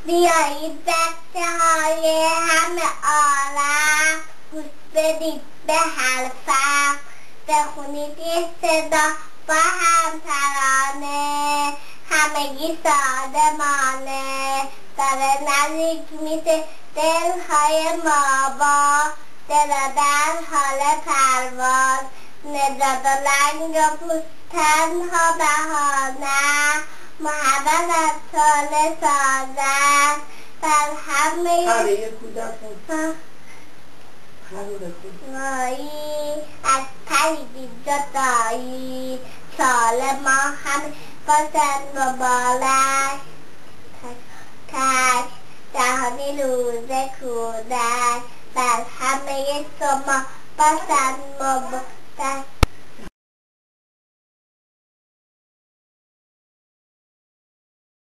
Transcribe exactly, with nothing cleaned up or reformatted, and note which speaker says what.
Speaker 1: بیایید بچه های همه عالم گوش بدید به حرفم بخونید یه صدا با هم ترانه همگی سادمانه داره نزدیک میشه دلهای ما با دل در حال پرواز نجات و لنگ و پوست تنها بهانه محبت از ساله سازن بر همه
Speaker 2: پره کودک
Speaker 1: مایی از پریدی جدایی سال ما همه باشن مبارک تک جهانی روز کودک بر همه شما باشن مبارک